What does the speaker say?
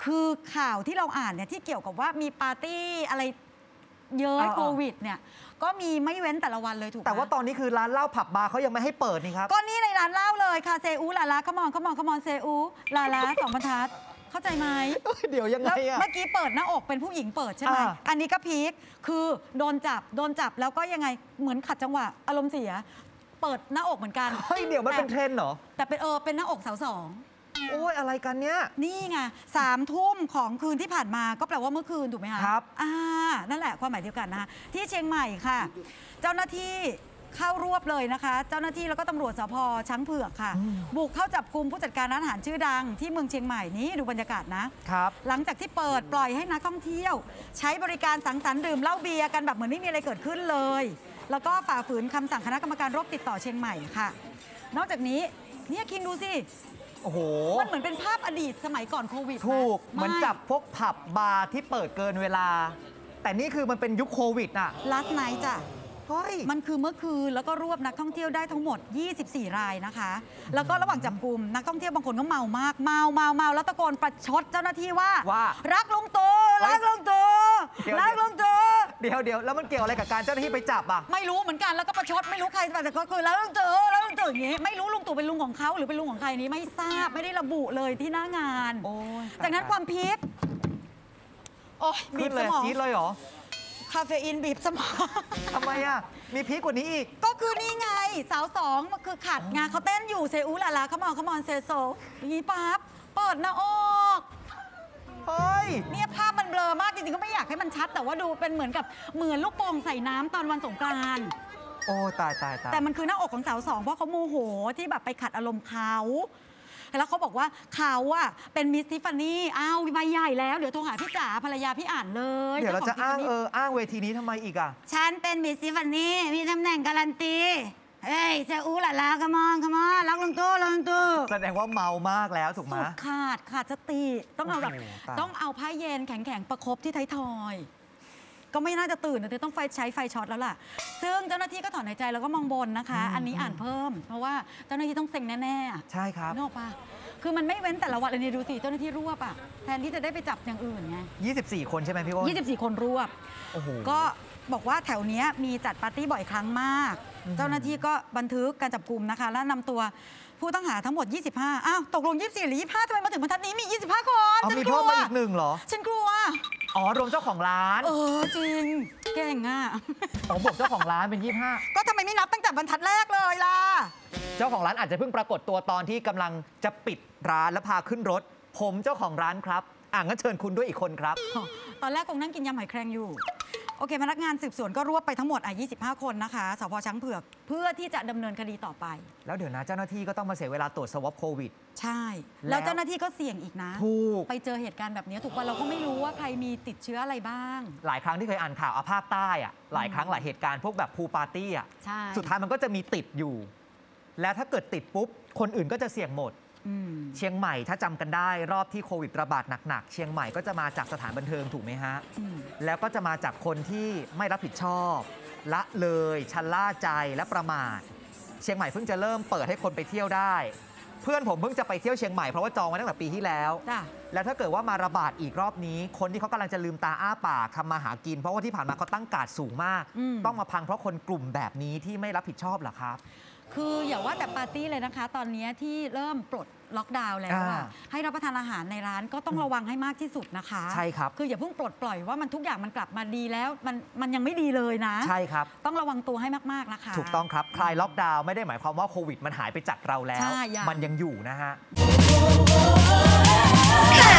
คือข่าวที่เราอ่านเนี่ยที่เกี่ยวกับว่ามีปาร์ตี้อะไรเยอะโควิดเนี่ยก็มีไม่เว้นแต่ละวันเลยถูกไหมแต่ว่าตอนนี้คือร้านเหล้าผับบาร์เขายังไม่ให้เปิดนี่ครับก็นี่ในร้านเหล้าเลยค่ะเซอูลาลาขมอนเซอูลาลา2 บรรทัดเข้าใจไหมเดี๋ยวยังไงอะเมื่อกี้เปิดหน้าอกเป็นผู้หญิงเปิดใช่ไหมอันนี้ก็พีคคือโดนจับแล้วก็ยังไงเหมือนขัดจังหวะอารมณ์เสียเปิดหน้าอกเหมือนกันเฮ้ยเดี๋ยวมันเป็นเทรนด์เหรอแต่เป็นหน้าอกสาวสองโอ้ยอะไรกันเนี่ยนี่ไง3 ทุ่มของคืนที่ผ่านมาก็แปลว่าเมื่อคืนถูกไหมคะครับนั่นแหละความหมายเดียวกันนะคะที่เชียงใหม่ค่ะเจ้าหน้าที่เข้ารวบเลยนะคะเจ้าหน้าที่แล้วก็ตำรวจสภ.ช้างเผือกค่ะบุกเข้าจับกุมผู้จัดการร้านอาหารชื่อดังที่เมืองเชียงใหม่นี้ดูบรรยากาศนะครับหลังจากที่เปิดปล่อยให้นักท่องเที่ยวใช้บริการสังสรรค์ดื่มเหล้าเบียร์กันแบบเหมือนไม่มีอะไรเกิดขึ้นเลยแล้วก็ฝ่าฝืนคำสั่งคณะกรรมการโรคติดต่อเชียงใหม่ค่ะนอกจากนี้เนี่ยคิงดูสิโอ้โหมันเหมือนเป็นภาพอดีตสมัยก่อนโควิดถูกเหมือนจับพวกผับบาร์ที่เปิดเกินเวลาแต่นี่คือมันเป็นยุคโควิดน่ะ last night จ้ะมันคือเมื่อคืนแล้วก็รวบนักท่องเที่ยวได้ทั้งหมด24 รายนะคะแล้วก็ระหว่างจับกุมนักท่องเที่ยวบางคนก็เมามากเมาแล้วตะโกนประชดเจ้าหน้าที่ว่ารักลุงตู่รักลุงตู่รักลุงตู่เดี๋ยวแล้วมันเกี่ยวอะไรกับการเจ้าหน้าที่ไปจับอ่ะไม่รู้เหมือนกันแล้วก็ประชดไม่รู้ใครแต่ก็คือรักลุงตู่อย่างงี้ไม่รู้ลุงตู่เป็นลุงของเขาหรือเป็นลุงของใครนี้ไม่ทราบไม่ได้ระบุเลยที่หน้างานจากนั้นความพีคโอ้ยบีบสมองจี๊ดเลยเหรอคาเฟอีนบีบสมองทำไมอ่ะมีพีกกว่านี้อีกก็คือนี่ไงสาว2มันคือขัดงานเขาเต้นอยู่เซอูลาลาขมอนเซโซอย่างนี้ปั๊บเปิดหน้าอกเฮ้ยเนี่ยภาพมันเบลอมากจริงๆก็ไม่อยากให้มันชัดแต่ว่าดูเป็นเหมือนลูกโป่งใส่น้ำตอนวันสงกรานต์โอ้ตายแต่มันคือหน้าอกของสาว2เพราะเขาโมโหที่แบบไปขัดอารมณ์เขาแล้วเขาบอกว่าเขาอะเป็นมิสทิฟฟานี่ใบใหญ่แล้วเดี๋ยวโทรหาพี่จ๋าภรรยาพี่อ่านเลยเดี๋ยวเราจะอ้างเวทีนี้ทำไมอีกอะฉันเป็นมิสทิฟฟานี่มีตำแหน่งการันตีเฮ้ยเซอูลาลาขมอนรักลุงตู่แสดงว่าเมามากแล้วถูกไหมขาดสติต้องเอาผ้าเย็นแข็งประคบที่ไททอยก็ไม่น่าจะตื่นแต่ต้องใช้ไฟช็อตแล้วล่ะซึ่งเจ้าหน้าที่ก็ถอนหายใจแล้วก็มองบนนะคะอันนี้อ่านเพิ่มเพราะว่าเจ้าหน้าที่ต้องเซ็งแน่ๆใช่ครับนึกออกปะคือมันไม่เว้นแต่ละวันเลยดูสิเจ้าหน้าที่รวบอ่ะแทนที่จะได้ไปจับอย่างอื่นไง 24 คนใช่ไหมพี่โอ้ 24 คนรวบก็บอกว่าแถวนี้มีจัดปาร์ตี้บ่อยครั้งมากเจ้าหน้าที่ก็บันทึกการจับกุมนะคะและนำตัวผู้ต้องหาทั้งหมด25ตกลง24หรือ25ทำไมมาถึงบรรทัดนี้มี25 คนมีเพิ่มมาอีก1เหรอฉันกลัวรวมเจ้าของร้านจริงเก่งอ่ะบอกเจ้าของร้านเป็น25 ก็ทำไมไม่นับตั้งแต่บรรทัดแรกเลยล่ะเจ้าของร้านอาจจะเพิ่งปรากฏตัวตอนที่กำลังจะปิดร้านแล้วพาขึ้นรถผมเจ้าของร้านครับงั้นเชิญคุณด้วยอีกคนครับตอนแรกคงนั่งกินยำหอยแครงอยู่โอเคพนักงานสืบสวนก็รวบไปทั้งหมด25 คนนะคะสพ.ช้างเผือกเพื่อที่จะดำเนินคดีต่อไปแล้วเดี๋ยวนะเจ้าหน้าที่ก็ต้องมาเสียเวลาตรวจสวอปโควิดใช่แล้วเจ้าหน้าที่ก็เสี่ยงอีกนะถูกไปเจอเหตุการณ์แบบนี้ถูกป่ะเราก็ไม่รู้ว่าใครมีติดเชื้ออะไรบ้างหลายครั้งที่เคยอ่านข่าวภาคใต้หลายครั้งหลายเหตุการณ์พวกแบบพูลปาร์ตี้สุดท้ายมันก็จะมีติดอยู่แล้วถ้าเกิดติดปุ๊บคนอื่นก็จะเสี่ยงหมดเชียงใหม่ถ้าจำกันได้รอบที่โควิดระบาดหนักๆเชียงใหม่ก็จะมาจากสถานบันเทิงถูกไหมฮะแล้วก็จะมาจากคนที่ไม่รับผิดชอบละเลยชะล่าใจและประมาทเชียงใหม่เพิ่งจะเริ่มเปิดให้คนไปเที่ยวได้เพื่อนผมเพิ่งจะไปเที่ยวเชียงใหม่เพราะว่าจองไว้ตั้งแต่ปีที่แล้วแล้วถ้าเกิดว่ามาระบาดอีกรอบนี้คนที่เขากำลังจะลืมตาอ้าปากทำมาหากินเพราะว่าที่ผ่านมาเขาตั้งการ์ดสูงมากต้องมาพังเพราะคนกลุ่มแบบนี้ที่ไม่รับผิดชอบเหรอครับคืออย่าว่าแต่ปาร์ตี้เลยนะคะตอนนี้ที่เริ่มปลดล็อกดาวน์แล้วให้รับประทานอาหารในร้านก็ต้องระวังให้มากที่สุดนะคะใช่ครับคืออย่าเพิ่งปลดปล่อยว่ามันทุกอย่างมันกลับมาดีแล้วมันยังไม่ดีเลยนะใช่ครับต้องระวังตัวให้มากๆนะคะถูกต้องครับคลายล็อกดาวน์ไม่ได้หมายความว่าโควิดมันหายไปจากเราแล้วมันยังอยู่นะฮะ